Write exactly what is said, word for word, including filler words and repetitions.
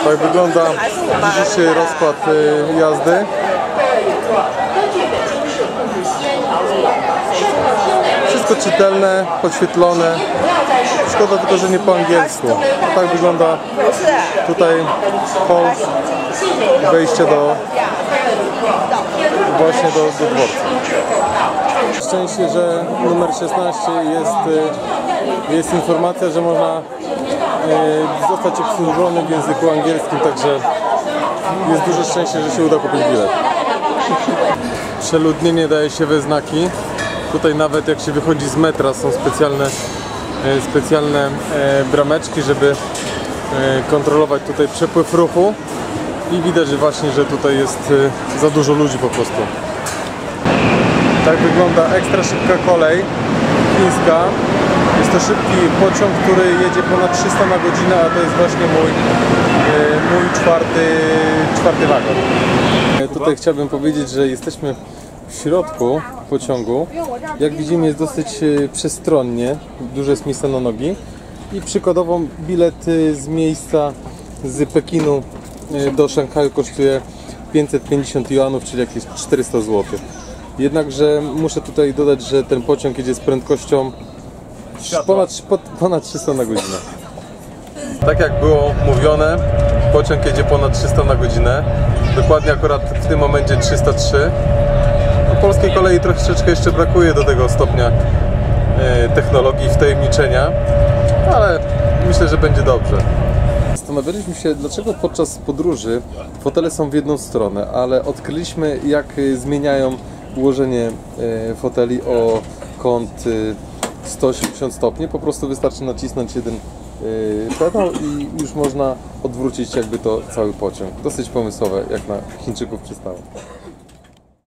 Tak wygląda dzisiejszy rozkład jazdy. Wszystko czytelne, podświetlone. Szkoda tylko, że nie po angielsku. Tak wygląda tutaj hol, wejście do właśnie do, do dworca. Szczęście, że numer szesnaście jest, jest informacja, że można zostać obsłużony w języku angielskim, także jest duże szczęście, że się uda kupić bilet. Przeludnienie daje się we znaki. Tutaj nawet jak się wychodzi z metra, są specjalne, specjalne brameczki, żeby kontrolować tutaj przepływ ruchu i widać właśnie, że tutaj jest za dużo ludzi po prostu. Tak wygląda ekstra szybka kolej chińska. Jest to szybki pociąg, który jedzie ponad trzysta na godzinę, a to jest właśnie mój, mój czwarty, czwarty wagon. Tutaj chciałbym powiedzieć, że jesteśmy w środku pociągu. Jak widzimy, jest dosyć przestronnie, dużo jest miejsca na nogi. I przykładowo bilet z miejsca z Pekinu do Szanghaju kosztuje pięćset pięćdziesiąt juanów, czyli jakieś czterysta złotych. Jednakże muszę tutaj dodać, że ten pociąg jedzie z prędkością ponad, ponad trzysta na godzinę. Tak jak było mówione, pociąg jedzie ponad trzysta na godzinę. Dokładnie akurat w tym momencie trzysta trzy. No, polskiej kolei troszeczkę jeszcze brakuje do tego stopnia e, technologii, wtajemniczenia, ale myślę, że będzie dobrze. Zastanawialiśmy się, dlaczego podczas podróży fotele są w jedną stronę, ale odkryliśmy, jak zmieniają ułożenie foteli o kąt sto osiemdziesiąt stopni. Po prostu wystarczy nacisnąć jeden pedał i już można odwrócić jakby to cały pociąg. Dosyć pomysłowe, jak na Chińczyków przystało.